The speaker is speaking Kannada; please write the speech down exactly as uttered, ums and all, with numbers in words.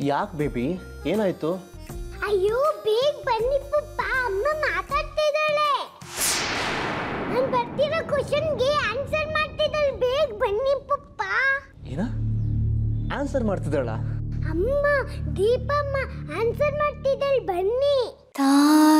ಯಾಕೆ ಬೇಬಿ ಏನಾಯ್ತು? ಅಯ್ಯೋ ಬೇಗ ಬನ್ನಿ ಪಪ್ಪ, ಅಮ್ಮ ಮಾತಾಡ್ತಿದ್ದಾಳೆ. ನಾನು ಬರ್ತಿರೋ ಕ್ವಶನ್ಗೆ ಆನ್ಸರ್ ಮಾಡ್ತಿದ್ದಾಳೆ, ಬೇಗ ಬನ್ನಿ ಪಪ್ಪ. ಏನ ಆನ್ಸರ್ ಮಾಡ್ತಿದ್ದಾಳ? ಅಮ್ಮ ದೀಪಮ್ಮ ಆನ್ಸರ್ ಮಾಡ್ತಿದ್ದಾಳೆ, ಬನ್ನಿ. ತಾ